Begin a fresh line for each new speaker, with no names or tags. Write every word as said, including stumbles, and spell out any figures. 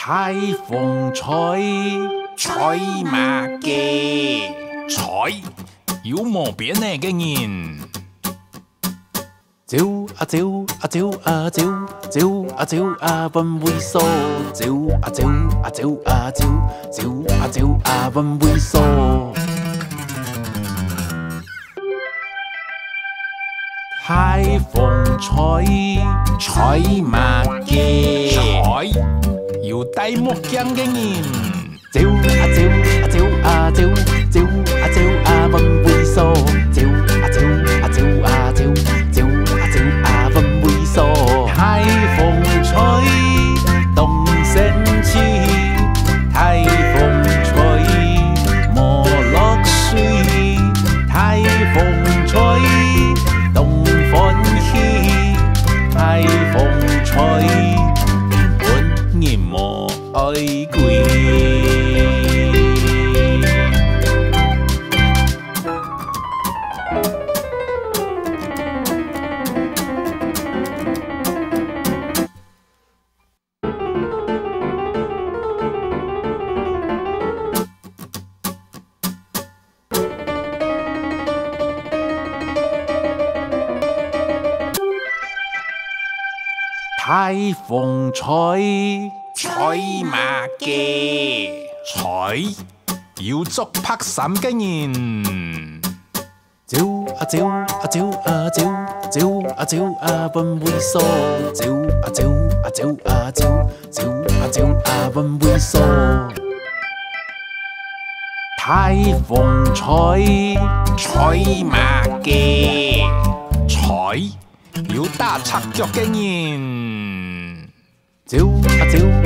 大風吹，吹馬嘅，吹有毛病呢嘅人。
走啊走啊走啊走，走啊走啊揾猥瑣，走啊走啊走啊走，走啊走啊揾猥瑣。
大風吹，吹馬嘅，吹有戴墨鏡嘅人。
走啊走啊走啊走，走啊走啊揾猥瑣，走啊走啊走啊走，走啊走啊揾猥瑣。
大風吹，動身起，大風吹，莫落水，大風吹，動歡喜，大風吹，本人莫愛歸。大風吹，吹馬嘅，吹要捉拍衫嘅人。
走啊走啊走啊走，走啊走啊揾猥瑣，走啊走啊走啊走，走啊走啊揾猥瑣。
大風吹，吹馬嘅，吹要打赤腳嘅人。
走啊走